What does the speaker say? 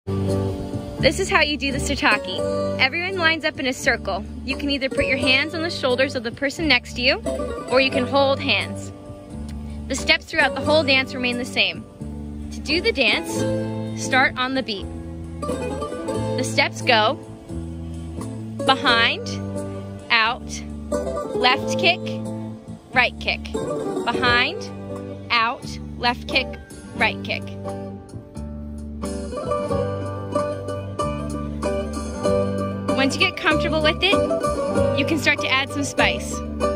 This is how you do the Sirtaki. Everyone lines up in a circle. You can either put your hands on the shoulders of the person next to you, or you can hold hands. The steps throughout the whole dance remain the same. To do the dance, start on the beat. The steps go behind, out, left kick, right kick. Behind, out, left kick, right kick. Once you get comfortable with it, you can start to add some spice.